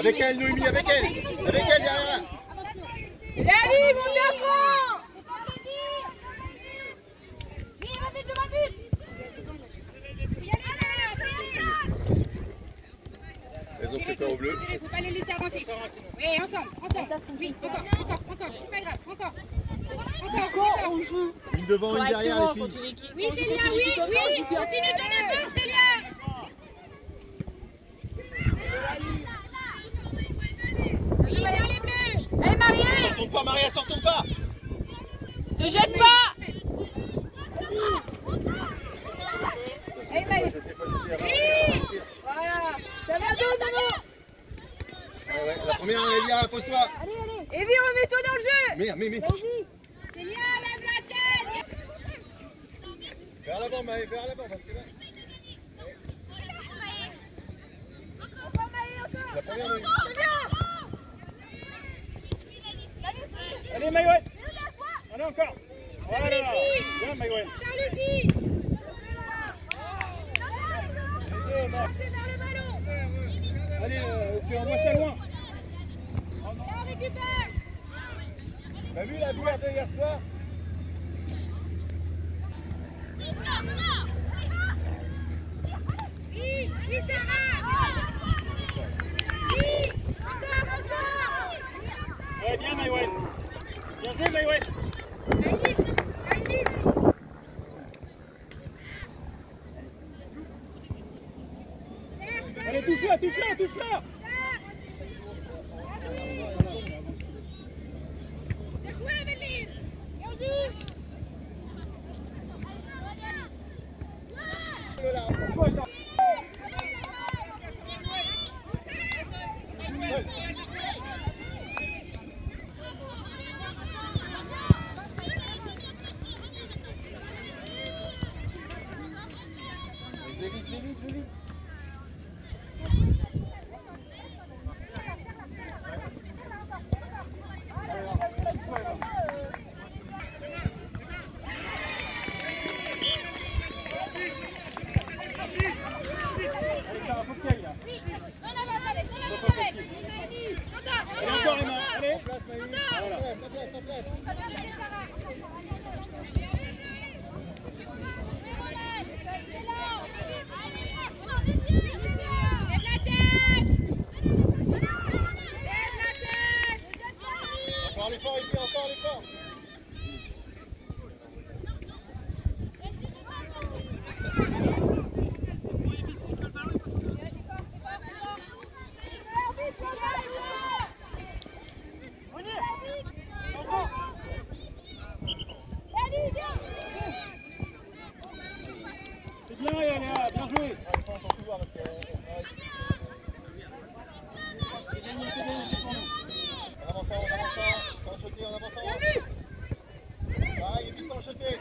Avec elle, Noémie, avec elle. Avec elle derrière. Et allez, mon garçon. Elles ont fait peur au bleu. Il ne faut pas les laisser avancer. Oui, ensemble. Oui, encore. C'est pas grave, encore. On joue. Une devant, une derrière, les filles. Oui, Célia, oui. Continue ton effort, Célia. Oui, vers les bleus. Allez, Marie. Sortons pas, Maria, sortons pas. Ne jette pas. Allez, Marie. Oui. Voilà. Ça va bien, Zano. La première, Elia, pose-toi. Evie, remets-toi dans le jeu. Mais. Célia, lève la tête. Vers l'avant, Maë, vers l'avant, parce que là... La première, Noémie. Allez, Maïwen. Allez, encore. Voilà. Bien, Maïwen. Allez-y. Allez, on envoie ça loin. On récupère. T'as vu la bière de hier soir? Oui, Sarah. Oui, encore. Ouais, bien, Maïwen. Bien joué, Maïwen. Alice. Allez, touche-la. Bien joué, Evelyne. Bien joué. Vite. Encore, Emma. Allez. En place, Maï. Voilà. En place. Encore l'effort, Evie, encore l'effort. C'est bien, Léa. Bien joué. En avançant, sans jeter, en avançant. Ah, Evie sans jeter.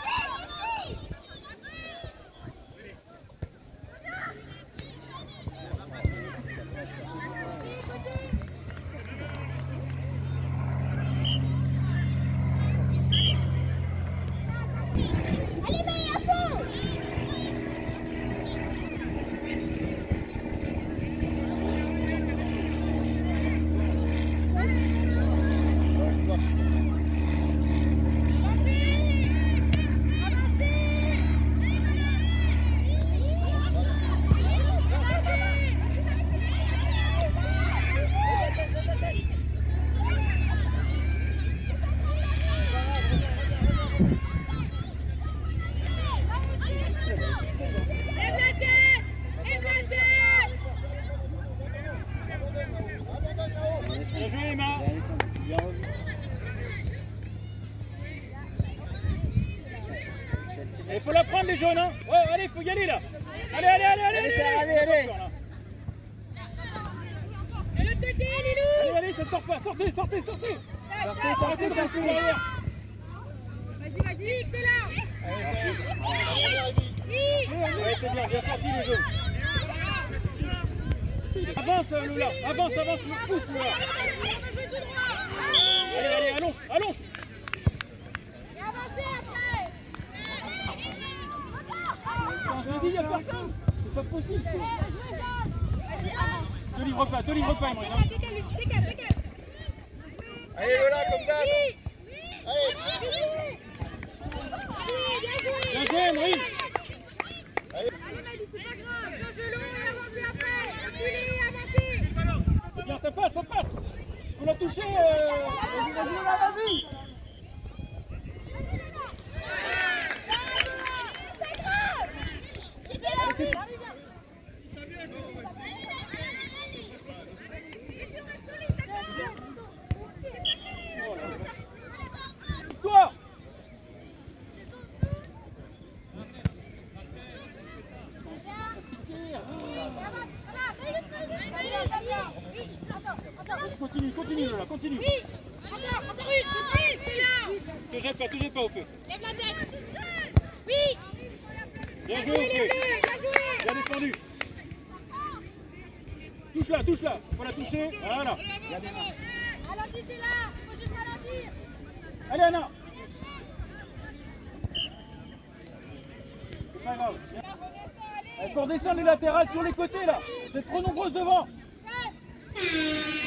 Bien joué, Emma. Il faut la prendre, les jaunes, hein. Ouais, allez, il faut y aller, là. Allez. Allez, ça sort pas. Sortez. Sortez derrière. Vas-y, excellent. Allez, c'est bien sorti les jaunes. Avance, Lola. Avance, je me pousse, Lola. Allez, allonge. Et avancez après. Quand je l'ai dit, il n'y a personne. C'est pas possible. Bien joué, Jeanne. Te livre pas, Emery. Allez Lola, comme d'hab. Allez, Bien joué, Emery. allez. C'est bien, ça passe. Faut la toucher. Vas-y, Lola, vas-y. Toi. Continue, Lola, continue. Te jette pas au feu. Lève la tête. Oui. Bien joué au feu. Bien défendu. Touche-la. Faut la toucher. Voilà. Allez, Anna. C'est pas grave. Il faut redescendre les latérales sur les côtés là. Vous êtes trop nombreuses devant.